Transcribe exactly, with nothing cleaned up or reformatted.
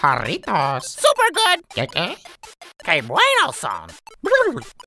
Har-ritos. Super good. ¿Qué qué? ¡Qué bueno son!